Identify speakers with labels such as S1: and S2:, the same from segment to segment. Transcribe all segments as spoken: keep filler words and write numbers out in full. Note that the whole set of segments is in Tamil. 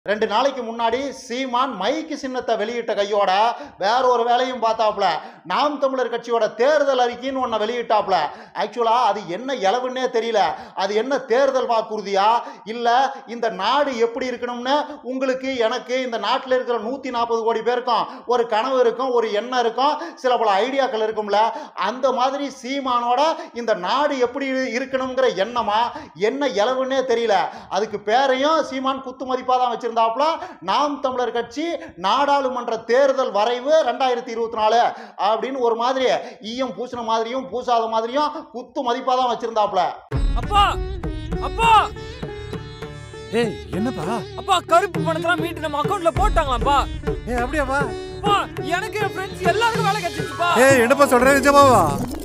S1: ரெண்டு நாளைக்கு முன்னாடி சீமான் மைக்கு சின்னத்தை வெளியிட்ட கையோட வேற ஒரு வேலையும் பார்த்தாப்ல. நாம் தமிழர் கட்சியோட தேர்தல் அறிக்கைன்னு ஒன்ன வெளியிட்டாப்ல. ஆக்சுவலா அது என்ன இலவுன்னே தெரியல. அது என்ன தேர்தல் வாக்குறுதியா இல்ல இந்த நாடு எப்படி இருக்கணும்னு உங்களுக்கு எனக்கு இந்த நாட்டில் இருக்கிற நூத்தி நாற்பது கோடி பேருக்கும் ஒரு கனவு இருக்கும், ஒரு எண்ணம் இருக்கும், சில பல ஐடியாக்கள் இருக்கும்ல. அந்த மாதிரி சீமானோட இந்த நாடு எப்படி இருக்கணுங்கிற எண்ணமா என்ன இலவுன்னே தெரியல. அதுக்கு பேரையும் சீமான் குத்து மதிப்பா தான் வச்சிருந்தாப்ல. நாம் தமிழர் கட்சி நாடாளுமன்ற தேர்தல் வரைவு ரெண்டாயிரத்தி இருபத்தி நாலு அப்படின்னு ஒரு மாதிரி ஈயம் பூசின மாதிரியும் பூசாத மாதிரியும் குத்து மதிப்பா தான் வச்சிருந்தாப்ல.
S2: அப்பா அப்பா
S3: ஏய் என்னப்பா?
S2: அப்பா கருப்பு பணத்தெல்லாம் மீட்டு நம்ம அக்கவுண்ட்ல போட்டாங்களாப்பா.
S3: ஏய் அப்படியாப்பா?
S2: அப்பா எனக்கு என் ஃப்ரெண்ட்ஸ் எல்லாருக்கும் வேலை கிடைச்சிருச்சுப்பா.
S3: ஏய் என்னப்பா சொல்ற? நிஜமாவா?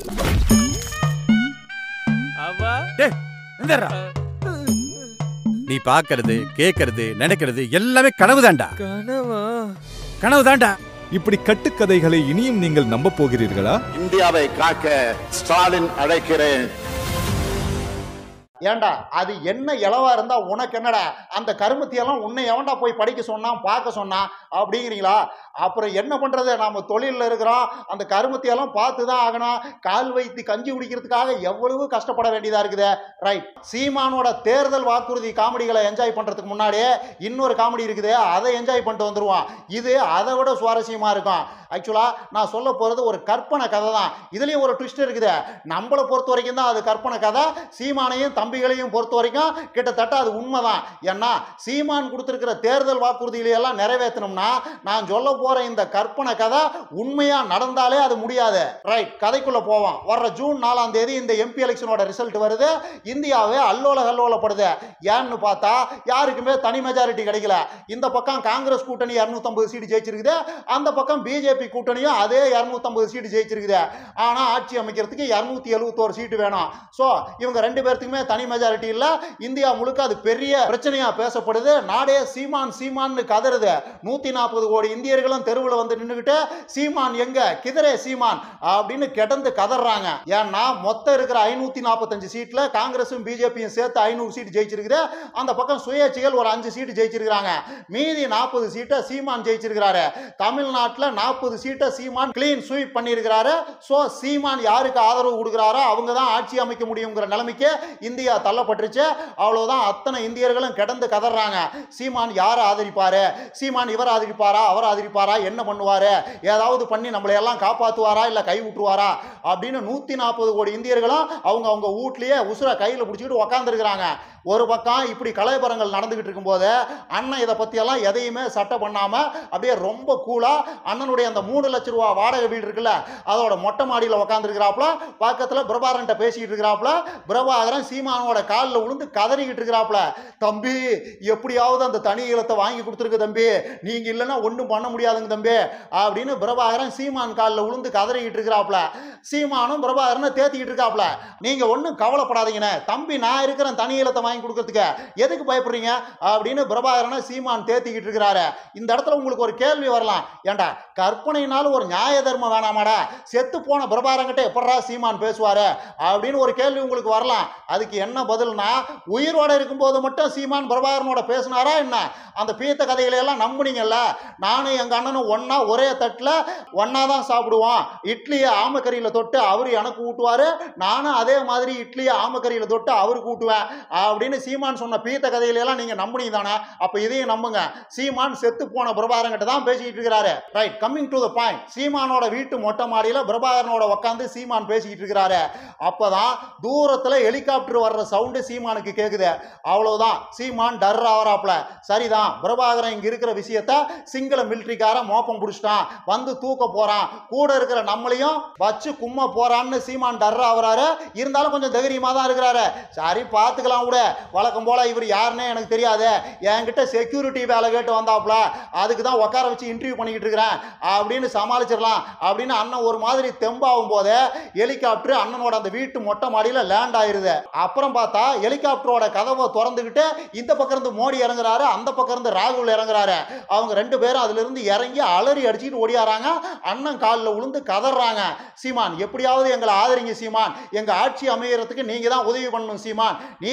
S2: அப்பா
S3: டேய் எந்தடா? நீ பாக்குறது கேக்குறது நினைக்கிறது எல்லாமே கனவு தான்டா.
S2: கனவா?
S3: கனவு தான்டா.
S4: இப்படி கட்டுக்கதைகளை இனியும் நீங்கள் நம்ப போகிறீர்களா?
S5: இந்தியாவை காக்க ஸ்டாலின் அழைக்கிறேன்.
S1: ஏண்டா அது என்ன இளவா இருந்தா உனக்கு என்னடா? அந்த கருமத்தியெல்லாம் உன்னை எவன்டா போய் படிக்க சொன்னான் பார்க்க சொன்னான் அப்படிங்கிறீங்களா? அப்புறம் என்ன பண்றது? நாம தொழிலில் இருக்கிறோம், அந்த கருமத்தியெல்லாம் பார்த்து தான் ஆகணும். கால் வைத்து கஞ்சி குடிக்கிறதுக்காக எவ்வளவு கஷ்டப்பட வேண்டியதா இருக்குது. ரைட், சீமானோட தேர்தல் வாக்குறுதி காமெடிகளை என்ஜாய் பண்றதுக்கு முன்னாடியே இன்னொரு காமெடி இருக்குது, அதை என்ஜாய் பண்ணிட்டு வந்துருவான். இது அதை விட சுவாரஸ்யமா இருக்கும். ஆக்சுவலா நான் சொல்ல போறது ஒரு கற்பனை கதை தான். இதுலயும் ஒரு ட்விஸ்ட் இருக்குது. நம்மளை பொறுத்த வரைக்கும் தான் அது கற்பனை கதை, சீமானையும் தம்பிகளையும் பொறுத்த வரைக்கும் கிட்டத்தட்ட அது உண்மைதான். ஏன்னா சீமான் கொடுத்திருக்கிற தேர்தல் வாக்குறுதிகளை எல்லாம் நிறைவேற்றணும்னா நான் சொல்ல போற இந்த கற்பனை கதை உண்மையா நடந்தாலே அது முடியாது. ரைட், கதைக்குள்ள போவோம். வர்ற ஜூன் நாலாம் தேதி இந்த எம்பி எலெக்ஷனோட ரிசல்ட் வருது. இந்தியாவே அல்லோல கல்லோலப்படுது. ஏன்னு பார்த்தா யாருக்குமே தனி மெஜாரிட்டி கிடைக்கல. இந்த பக்கம் காங்கிரஸ் கூட்டணி இருநூத்தி ஐம்பது சீட்டு ஜெயிச்சிருக்குது, அந்த பக்கம் பிஜேபி கூட்டணியும் அதே இருநூத்தி ஐம்பது சீட்டு ஜெயிச்சிருக்குது. ஆனா ஆட்சி அமைக்கிறதுக்கு இருநூத்தி எழுபத்தி ஒரு சீட்டு வேணும். சோ இவங்க ரெண்டு பேர்த்துக்குமே தனி மெஜாரிட்டி இல்ல. இந்தியா முழுக்க அது பெரிய பிரச்சனையா பேசப்படுது. நாடே சீமான் சீமான் கதறுது. நூத்தி நாற்பது கோடி இந்தியர்களும் தெருவில் வந்து நின்றுகிட்டு சீமான் எங்க கிதரே சீமான் அப்படின்னு கிடந்து கதறாங்க. ஏன்னா மொத்தம் இருக்கிற ஐநூத்தி நாற்பத்தஞ்சு சீட்ல காங்கிரஸும் பிஜேபியும் சேர்த்து ஐநூறு சீட் ஜெயிச்சிருக்குது. அந்த பக்கம் சுயேட்சைகள் ஒரு அஞ்சு சீட்டு ஜெயிச்சிருக்காங்க. மீதி நாற்பது சீட்டை சீமான் ஜெயிச்சிருக்கிறாரு. தமிழ்நாட்டில் நாற்பது சீட்டை சீமான் கிளீன் ஸ்வீப் பண்ணியிருக்கிறாரு. சோ சீமான் யாருக்கு ஆதரவு கொடுக்கிறாரோ அவங்க தான் ஆட்சி அமைக்க முடியுங்கிற நிலைமைக்கு இந்தியா தள்ளப்பட்டுருச்சு. அவ்வளவுதான். அத்தனை இந்தியர்களும் கிடந்து கதறாங்க. சீமான் யாரை ஆதரிப்பாரு? சீமான் இவர் ஆதரிப்பாரா அவர் ஆதரிப்பாரா? என்ன பண்ணுவாரு? ஏதாவது பண்ணி நம்மளை எல்லாம் காப்பாற்றுவாரா இல்ல கை விட்டுருவாரா அப்படின்னு நூத்தி நாற்பது கோடி இந்தியர்களும் அவங்க அவங்க வீட்லயே உசுர கையில பிடிச்சிக்கிட்டு உக்காந்து இருக்கிறாங்க. ஒரு பக்கம் இப்படி கலைபரங்கள் நடந்துகிட்டு இருக்கும்போது அண்ணன் இதை பத்தி எல்லாம் எதையுமே சட்டை பண்ணாம அப்படியே ரொம்ப கூலா அண்ணனுடைய அந்த மூணு லட்சம் ரூபா வாடகை வீடு இருக்குல்ல அதோட மொட்டை மாடியில் உட்காந்து இருக்கிறாப்ல. பக்கத்துல பிரபாகரன் பேசிக்கிட்டு இருக்கிறாப்ல. பிரபாகரன் சீமானோட காலில் விழுந்து கதறிக்கிட்டு இருக்கிறாப்ல. தம்பி எப்படியாவது அந்த தனி ஈழத்தை வாங்கி கொடுத்துருக்கு தம்பி, நீங்க இல்லைன்னா ஒன்றும் பண்ண முடியாதுங்க தம்பி அப்படின்னு பிரபாகரன் சீமான் காலில் விழுந்து கதறிக்கிட்டு இருக்கிறாப்ல. சீமானும் பிரபாகரனை தேத்திக்கிட்டு இருக்காப்ல. நீங்க ஒன்றும் கவலைப்படாதீங்கன்னு தம்பி, நான் இருக்கிறேன் தனி ஈழத்தை வாங்கி கொடுக்கறதுக்கு, எதுக்கு பயப்படுறீங்க அப்படின்னு பிரபாகரனை சீமான் தேத்திக்கிட்டு இருக்கிறாரு. இந்த இடத்துல உங்களுக்கு ஒரு கேள்வி வரலாம், ஏண்டா கற்பனையினாலும் ஒரு நியாய தர்மம் வேணாமாடா? செத்து போன பிரபாகரன்கிட்ட எப்படா சீமான் பேசுவாரு அப்படின்னு ஒரு கேள்வி உங்களுக்கு வரலாம். அதுக்கு என்ன பதில்னா, உயிரோட இருக்கும்போது மட்டும் சீமான் பிரபாகரனோட பேசினாரா என்ன? அந்த பீத்த கதைகளை எல்லாம் நம்புனீங்கல்ல. நானும் எங்க அண்ணனும் ஒன்னா ஒரே தட்டுல ஒன்னா தான் சாப்பிடுவோம். இட்லியை ஆமக்கறியில தொட்டு அவரு எனக்கு ஊட்டுவாரு, நானும் அதே மாதிரி இட்லியை ஆமக்கறியில தொட்டு அவருக்கு ஊட்டுவேன் அப்படின்னு சீமான் சொன்ன பீத்த கதைகளை எல்லாம் நீங்க நம்புனீங்க தானே? அப்ப இதையும் நம்புங்க. சீமான் செத்து போன பிரபாகரன் கிட்ட தான் பேசிக்கிட்டு இருக்கிறாரு. Right, coming to the point. சீமானோட வீட்டு மொட்டை மாடியில பிரபாகரனோட உட்காந்து சீமான் பேசிக்கிட்டு இருக்கிறாரு. அப்பதான் தூரத்துல ஹெலிகாப்டர் வர்ற சவுண்டு சீமானுக்கு கேக்குது. அவ்வளவுதான், சீமான் டர் ஆவறாப்ல. சரிதான், பிரபாகரன் இங்க இருக்கிற விஷயத்த சிங்கள மிலிட்டரிக்கார மோப்பம் பிடிச்சிட்டான், வந்து தூக்க போறான், கூட இருக்கிற நம்மளையும் வச்சு கும்ம போறான்னு சீமான் டர் ஆவறாரு. இருந்தாலும் கொஞ்சம் தைரியமா தான் இருக்கிறாரு. சரி பார்த்துக்கலாம் விட, வழக்கம் போல இவர் யாருன்னே எனக்கு தெரியாது, என்கிட்ட செக்யூரிட்டி வேலை கேட்டு வந்தாப்ல, அதுக்கு தான் உட்கார வச்சு இன்டர்வியூ பண்ணிக்கிட்டு இருக்கிறேன் அப்படின்னு சமாளிச்சிடலாம் அப்படின்னு அண்ணன் ஒரு மாதிரி தெம்பாகும் போது ஹெலிகாப்டர் அண்ணனோட அந்த வீட்டு மொட்டை மாடியில லேண்ட் ஆயிருது. அப்புறம் பார்த்தா ஹெலிகாப்டரோட கதவை திறந்துகிட்டு இந்த பக்கம் இருந்து மோடி இறங்குறாரு, அந்த பக்கம் இருந்து ராகுல் இறங்குறாரு. அவங்க ரெண்டு பேரும் அதுல இருந்து இறங்கி அலறி அடிச்சுட்டு ஓடியாராங்க. அண்ணன் காலில் விழுந்து கதறாங்க. சீமான் எப்படியாவது எங்களை ஆதரிங்க சீமான், எங்க ஆட்சி அமைகிறதுக்கு நீங்க தான் உதவி பண்ணணும் சீமான், நீங்க யார்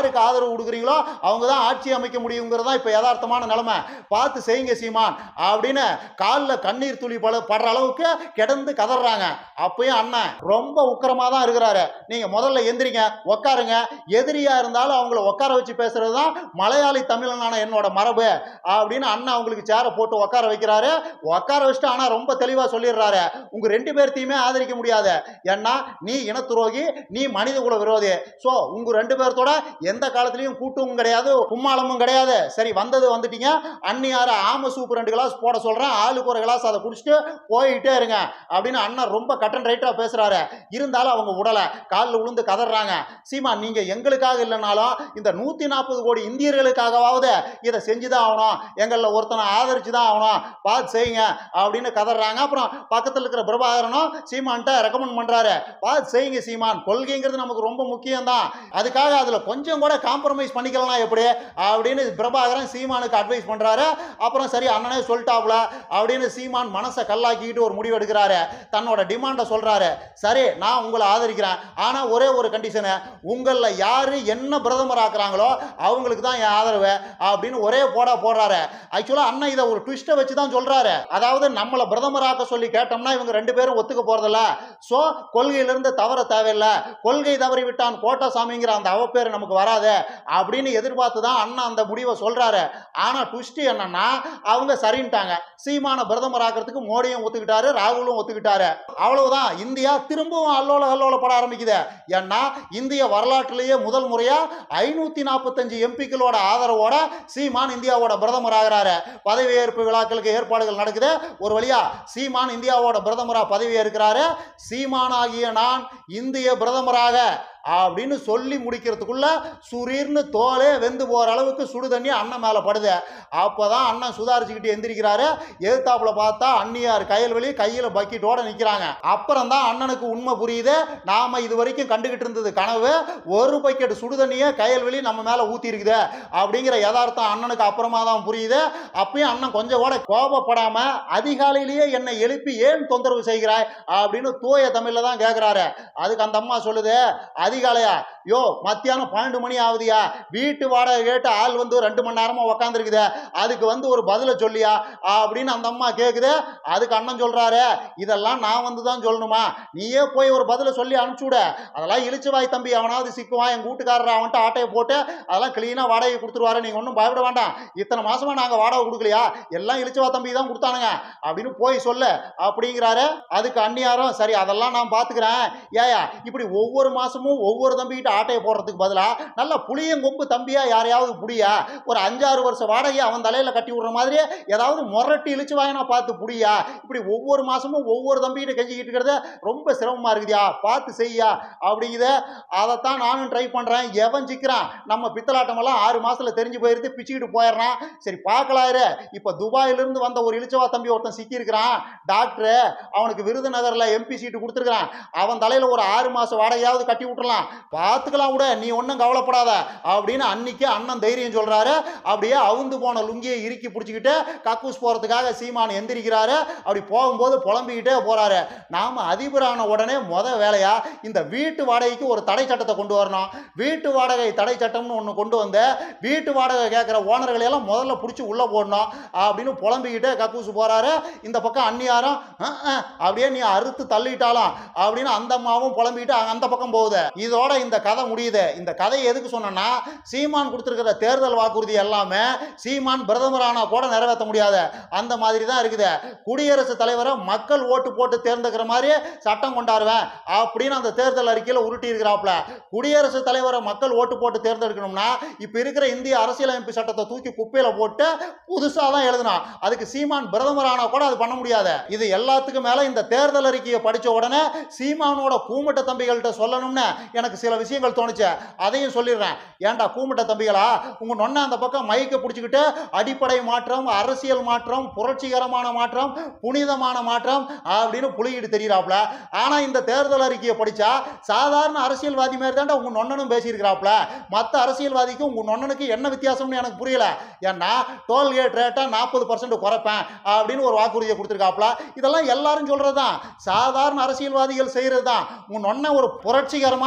S1: யாருக்கு ஆதரவு கொடுக்குறீங்களோ அவங்க தான் ஆட்சி அமைக்க முடியுங்கிறது தான் இப்போ யதார்த்தமான நிலைமை. பார்த்து செய்யுங்க சீமான் அப்படின்னு காலில் கண்ணீர் துளி பட படுற அளவுக்கு கிடந்து கதறாங்க. அப்பயும் அண்ணன் ரொம்ப உக்கிரமாக தான் இருக்கிறாரு. நீங்கள் முதல்ல எந்திரிங்க, உட்காருங்க. எதிரியா இருந்தாலும் அவங்கள உட்கார வச்சு பேசுறது தான் மலையாளி தமிழனான என்னோட மரபு அப்படின்னு அண்ணன் அவங்களுக்கு சேரை போட்டு உட்கார வைக்கிறாரு. உட்கார வச்சுட்டு ஆனால் ரொம்ப தெளிவாக சொல்லிடுறாரு, உங்க ரெண்டு பேர்த்தையுமே ஆதரிக்க முடியாது. ஏன்னா நீ இன துரோகி, நீ மனித குல விரோதி. ஸோ உங்க ரெண்டு பேர்த்தோட எந்த காலத்திலையும் கூட்டமும் கிடையாது, கும்மாளமும் கிடையாது. சரி, வந்தது வந்துட்டீங்க. அண்ணியார ஆம சூப்பு ரெண்டு கிளாஸ் போட சொல்றேன், ஆளுக்கு ஒரு கிளாஸ் அதை குடிச்சிட்டு போயிட்டே இருங்க அப்படின்னு அண்ணன் ரொம்ப கட்டன் ரைட்டா பேசுறாரு. இருந்தாலும் அவங்க உடல காலில் விழுந்து கதறாங்க. சீமா, நீங்க எங்களுக்காக இல்லைனாலும் இந்த நூத்தி நாற்பது கோடி இந்தியர்களுக்காகவாவது இதை செஞ்சுதான் ஆகணும், எங்கள ஒருத்தனை ஆதரிச்சு தான் ஆகணும், பார்த்து செய்யுங்க அப்படின்னு கதறாங்க. அப்புறம் பக்கத்தில் இருக்கிற பிரபாகரனும் சீமான்ட்ட ரெக்கமெண்ட் பண்றாரு, பார்த்து செய்யுங்க சீமான், கொள்கைங்கிறது நமக்கு ரொம்ப முக்கியம் தான், அதுக்காக அதுல கொஞ்சம் கூட காம்ப்ரமைஸ் பண்ணிக்கலாம் எப்படி அப்படின்னு பிரபாகரன் சீமானுக்கு அட்வைஸ் பண்றாரு. அப்புறம் சரி அண்ணனே சொல்லிட்டாப்ல அப்படின்னு சீமான் மனசை கல்லாக்கிட்டு ஒரு முடிவு எடுக்கிறாரு. தன்னோட டிமாண்டை சொல்றாரு, சரி நான் உங்களை ஆதரிக்கிறேன், ஆனா ஒரே ஒரு கண்டிஷனு, உங்கள யாரு என்ன பிரதமர் ஆக்குறாங்களோ அவங்களுக்கு தான் என் ஆதரவு அப்படின்னு ஒரே போடா போடுறாரு. ஆக்சுவலா அண்ணன் இதை ஒரு ட்விஸ்ட்டை வச்சு தான் சொல்றாரு. அதாவது நம்மளை பிரதமராக்க சொல்லி கேட்டோம்னா இவங்க ரெண்டு பேரும் ஒத்துக்க போறதில்ல. சோ கொள்கையிலிருந்து தவற தேவையில்லை, கொள்கை தவறி விட்டான் கோட்டசாமிங்கிற அந்த அவப்பேர் நமக்கு வராது அப்படின்னு எதிர்பார்த்து தான் அண்ணன் அந்த முடிவை சொல்றாரு. ஆனா ட்விஸ்ட் என்னன்னா அவங்க சரின்ட்டாங்க. சீமான பிரதமர் ஆக்கிறதுக்கு மோடியும் ஒத்துக்கிட்டாரு, ராகுலும் ஒத்துக்கிட்டாரு. அவ்வளவுதான், இந்தியா திரும்பவும் அல்லோல அல்லோல பட ஆரம்பிக்குது. ஏன்னா இந்திய வரலாற்றிலேயே முதல் முறையா ஐநூத்தி நாற்பத்தஞ்சு எம்பிக்களோட ஆதரவோட சீமான் இந்தியாவோட பிரதமர் ஆகிறாரு. பதவியேற்பு விழாக்களுக்கு ஏற்பாடுகள் நடக்குது. ஒரு வழியா சீமான் இந்தியாவோட பிரதமரா பதவி ஏற்கிறாரு. சீமான் ஆகிய நான் இந்திய பிரதமராக அப்படின்னு சொல்லி முடிக்கிறதுக்குள்ள சுரீர்னு தோலே வெந்து போற அளவுக்கு சுடு தண்ணி அண்ணன் மேல படுது. அப்பதான் அண்ணன் சுதாரிச்சுக்கிட்டு எந்திரிக்கிறாரு. எதிர்த்தாப்புல பார்த்தா அண்ணியார் கயல்வெளி கையில பக்கெட்டோட நிக்கிறாங்க. அப்புறம் தான் அண்ணனுக்கு உண்மை புரியுது, நாம இது வரைக்கும் கண்டுகிட்டு இருந்தது கனவு, ஒரு பக்கெட் சுடு தண்ணியே கயல்வெளி நம்ம மேல ஊத்தி இருக்குது அப்படிங்கிற யதார்த்தம் அண்ணனுக்கு அப்புறமா தான் புரியுது. அப்பயும் அண்ணன் கொஞ்சம் கூட கோபப்படாம அதிகாலையிலேயே என்னை எழுப்பி ஏன் தொந்தரவு செய்கிறாய் அப்படின்னு தூய தமிழ்ல தான் கேட்கிறாரு. அதுக்கு அந்த அம்மா சொல்லுது, அதிகாலையா, யோ மத்தியானம் பன்னெண்டு மணி ஆகுதியா, வீட்டு வாடகை கேட்டு ஆள் வந்து ரெண்டு மணி நேரமா உக்காந்துருக்குது, அதுக்கு வந்து ஒரு பதில சொல்லியா அப்படின்னு அந்த அம்மா கேக்குது. அதுக்கு அண்ணன் சொல்றாரு, இதெல்லாம் நான் வந்து தான் சொல்லணுமா, நீயே போய் ஒரு பதில சொல்லி அனுப்பிச்சு விட, அதெல்லாம் இழிச்சு வாய் தம்பி, அவனாவது சிக்குவான், எங்க வீட்டுக்காரர் அவன்ட்டு ஆட்டையை போட்டு அதெல்லாம் கிளீனா வாடகை கொடுத்துருவாரு, நீங்க ஒன்றும் பயப்பட வேண்டாம், இத்தனை மாசமா நாங்க வாடகை கொடுக்கலையா, எல்லாம் இழிச்சுவா தம்பி தான் கொடுத்தானுங்க அப்படின்னு போய் சொல்லு அப்படிங்கிறாரு. அதுக்கு அண்ணியாரும் சரி அதெல்லாம் நான் பாத்துக்கிறேன், ஏயா இப்படி ஒவ்வொரு மாசமும் ஒவ்வொரு தம்பிக்கிட்ட ஆட்டையை போடுறதுக்கு பதிலா நல்ல புளியங்கொம்பு தம்பியா யாரையாவது புடியா, ஒரு அஞ்சாறு வருஷம் வாடகை அவன் தலையில கட்டி விடுற மாதிரி ஏதாவது முரட்டி இழிச்சு வாங்கினா பார்த்து புடியா, இப்படி ஒவ்வொரு மாசமும் ஒவ்வொரு தம்பிக்கிட்ட கெஞ்சிக்கிட்டு இருக்கிறது ரொம்ப சிரமமா இருக்குதியா, பார்த்து செய்யா அப்படிங்குது. அதைத்தான் நானும் ட்ரை பண்றேன். எவன் சிக்கிறான், நம்ம பித்தலாட்டம் எல்லாம் ஆறு மாசத்துல தெரிஞ்சு போயிருந்து பிச்சுக்கிட்டு போயிடுறான். சரி பார்க்கலாரு, இப்ப துபாயில இருந்து வந்த ஒரு இழிச்சவா தம்பி ஒருத்தன் சிக்கி இருக்கிறான், டாக்டர் அவனுக்கு விருதுநகர்ல எம்பி சீட்டு கொடுத்துருக்கான், அவன் தலையில ஒரு ஆறு மாசம் வாடகையாவது கட்டி விட்டுறலாம், பார்த்துக்கலாம் விட, நீ ஒன்றும் கவலைப்படாத அப்படின்னு அன்னைக்கு அண்ணன் தைரியம் சொல்றாரு. அப்படியே அவுந்து போன லுங்கியை இறுக்கி பிடிச்சிக்கிட்டு கக்கூஸ் போறதுக்காக சீமான் எந்திரிக்கிறாரு. அப்படி போகும்போது புலம்பிக்கிட்டே போறாரு. நாம அதிபரான உடனே முத வேலையா இந்த வீட்டு வாடகைக்கு ஒரு தடை சட்டத்தை கொண்டு வரணும், வீட்டு வாடகை தடை சட்டம்னு ஒன்று கொண்டு வந்து வீட்டு வாடகை கேட்குற ஓனர்களை எல்லாம் முதல்ல பிடிச்சி உள்ள போடணும் அப்படின்னு புலம்பிக்கிட்டே கக்கூஸ் போறாரு. இந்த பக்கம் அந்நியாரம் அப்படியே நீ அறுத்து தள்ளிட்டாலாம் அப்படின்னு அந்த அம்மாவும் புலம்பிக்கிட்டு அந்த பக்கம் போகுது. இதோட இந்த கதை முடியுது. இந்த கதையை எதுக்கு சொன்னா, சீமான் கொடுத்திருக்கிற தேர்தல் வாக்குறுதி எல்லாமே சீமான் பிரதமரானா கூட நிறைவேற்ற முடியாது, அந்த மாதிரி தான் இருக்குது. குடியரசுத் தலைவரை மக்கள் ஓட்டு போட்டு தேர்ந்தெடுக்கிற மாதிரி சட்டம் கொண்டாடுவேன் அப்படின்னு அந்த தேர்தல் அறிக்கையில் உருட்டி இருக்கிறாப்ல. குடியரசுத் தலைவரை மக்கள் ஓட்டு போட்டு தேர்ந்தெடுக்கணும்னா இப்ப இருக்கிற இந்திய அரசியலமைப்பு சட்டத்தை தூக்கி குப்பையில போட்டு புதுசா தான் எழுதணும். அதுக்கு சீமான் பிரதமரானா கூட அது பண்ண முடியாது. இது எல்லாத்துக்கும் மேல இந்த தேர்தல் அறிக்கையை படிச்ச உடனே சீமானோட கூமட்ட தம்பிகள்கிட்ட சொல்லணும்னு எனக்கு சில விஷயங்கள் தோணுச்சு, அதையும் சொல்லிடுறேன். ஏன்டா கூமட்ட தம்பிகளா, உங்க நொன்ன அந்த பக்கம் மைக்க பிடிச்சிக்கிட்டு அடிப்படை மாற்றம், அரசியல் மாற்றம், புரட்சிகரமான மாற்றம், புனிதமான மாற்றம் அப்படின்னு புலிகிட்டு தெரிகிறாப்ல. ஆனா இந்த தேர்தல் அறிக்கையை படிச்சா சாதாரண அரசியல்வாதி மாதிரி தான்டா உங்க நொன்னனும் பேசியிருக்கிறாப்ல. மற்ற அரசியல்வாதிக்கும் உங்க நொன்னனுக்கு என்ன வித்தியாசம்னு எனக்கு புரியல. ஏன்னா டோல்கேட் ரேட்டா நாற்பது பர்சன்ட் குறைப்பேன் அப்படின்னு ஒரு வாக்குறுதியை கொடுத்துருக்காப்ல. இதெல்லாம் எல்லாரும் சொல்றதுதான், சாதாரண அரசியல்வாதிகள் செய்யறது தான். உங்க நொன்ன ஒரு புரட்சிகரமான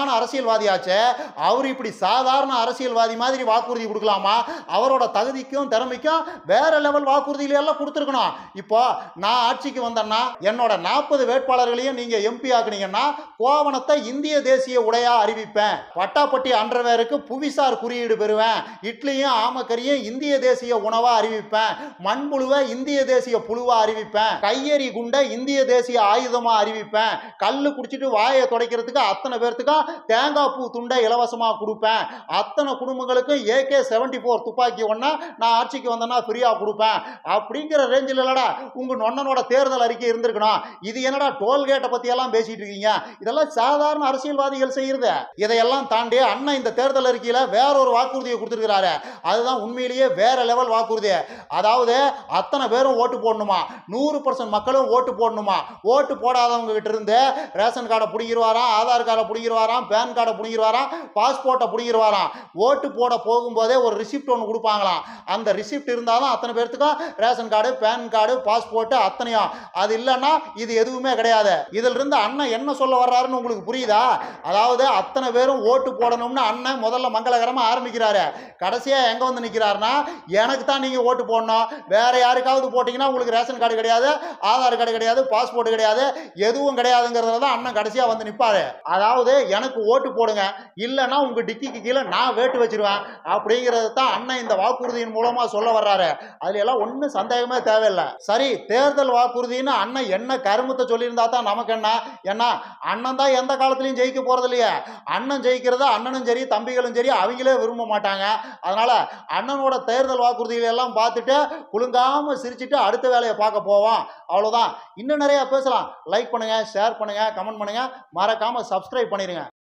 S1: வயசான அரசியல்வாதியாச்சே, அவர் இப்படி சாதாரண அரசியல்வாதி மாதிரி வாக்குறுதி கொடுக்கலாமா? அவரோட தகுதிக்கும் திறமைக்கும் வேற லெவல் வாக்குறுதியில எல்லாம் கொடுத்துருக்கணும். இப்போ நான் ஆட்சிக்கு வந்தேன்னா என்னோட நாற்பது வேட்பாளர்களையும் நீங்க எம்பி ஆக்குனீங்கன்னா கோவணத்தை இந்திய தேசிய உடையா அறிவிப்பேன். பட்டாப்பட்டி அண்டர்வேருக்கு புவிசார் குறியீடு பெறுவேன். இட்லியும் ஆமக்கரியும் இந்திய தேசிய உணவா அறிவிப்பேன். மண்புழுவை இந்திய தேசிய புழுவா அறிவிப்பேன். கையெறி குண்டை இந்திய தேசிய ஆயுதமா அறிவிப்பேன். கல்லு குடிச்சிட்டு வாயை துடைக்கிறதுக்கு அத்தனை பேர்த்துக்கும் தேங்காய் பூ துண்டை இலவசமா கொடுப்பேன். அத்தனை குடும்பங்களுக்கும் ஏகே செவன்டி போர் துப்பாக்கி ஒண்ணா நான் ஆட்சிக்கு வந்தேன்னா ஃப்ரீயா கொடுப்பேன். அப்படிங்கிற ரேஞ்சில் இல்லடா உங்க நொன்னனோட தேர்தல் அறிக்கை இருந்திருக்கணும். இது என்னடா டோல்கேட்டை பத்தி எல்லாம் பேசிட்டு இருக்கீங்க? இதெல்லாம் சாதாரண அரசியல்வாதிகள் செய்யறது. இதையெல்லாம் தாண்டி அண்ணன் இந்த தேர்தல் அறிக்கையில வேற ஒரு வாக்குறுதியை கொடுத்திருக்கிறாரு. அதுதான் உண்மையிலேயே வேற லெவல் வாக்குறுதி. அதாவது அத்தனை பேரும் ஓட்டு போடணுமா, நூறு பர்சன்ட் மக்களும் ஓட்டு போடணுமா. ஓட்டு போடாதவங்க கிட்ட இருந்து ரேஷன் கார்டை பிடிங்கிருவாராம், ஆதார் கார்டை பிடிங்கிருவாராம், பேன் கார்டை பிடிங்கிருவாராம், பாஸ்போர்ட்டை பிடிங்கிருவாராம். ஓட்டு போட போகும்போதே ஒரு ரிசிப்ட் ஒன்று கொடுப்பாங்களாம். அந்த ரிசிப்ட் இருந்தாலும் அத்தனை பேர்த்துக்கும் ration card, PAN card, passport அத்தனையும். அது இல்லைன்னா இது எதுவுமே கிடையாது. இதில் இருந்து அண்ணன் என்ன சொல்ல வர்றாருன்னு உங்களுக்கு புரியுதா? அதாவது அத்தனை பேரும் ஓட்டு போடணும்னு அண்ணன் முதல்ல மங்களகரமா ஆரம்பிக்கிறாரு. கடைசியா எங்க வந்து நிக்கிறாருன்னா, எனக்கு தான் நீங்க ஓட்டு போடணும், வேற யாருக்காவது போட்டீங்கன்னா உங்களுக்கு ரேஷன் கார்டு கிடையாது, ஆதார் கார்டு கிடையாது, பாஸ்போர்ட் கிடையாது, எதுவும் கிடையாதுங்கிறதுல தான் அண்ணன் கடைசியா வந்து நிப்பாரு. அதாவது எனக்கு ஓட்டு போடுங்க, இல்லைன்னா உங்க டிக்கிக்கு கீழே நான் வேட்டு வச்சிருவேன் அப்படிங்கிறது தான் அண்ணன் இந்த வாக்குறுதியின் மூலமா சொல்ல வர்றாரு. அதுல எல்லாம் ஒன்றும் சந்தேகமே தேவையில்லை. சரி, தேர்தல் வாக்குறுதின்னு அண்ணன் என்ன கருமத்தை சொல்லியிருந்தா தான் நமக்கு என்ன? ஏன்னா அண்ணன் தான் எந்த காலத்திலையும் ஜெயிக்க போறது இல்லையே. அண்ணன் ஜெயிக்கிறத அண்ணனும் சரி தம்பிகளும் சரி அவங்களே விரும்ப மாட்டாங்க. அதனால அண்ணனோட தேர்தல் வாக்குறுதிகளை எல்லாம் பார்த்துட்டு குலுங்காம சிரிச்சுட்டு அடுத்த வேலையை பார்க்க போவோம். அவ்வளவுதான். இன்னும் நிறைய பேசலாம். லைக் பண்ணுங்க, ஷேர் பண்ணுங்க, கமெண்ட் பண்ணுங்க, மறக்காம சப்ஸ்கிரைப் பண்ணிருங்க.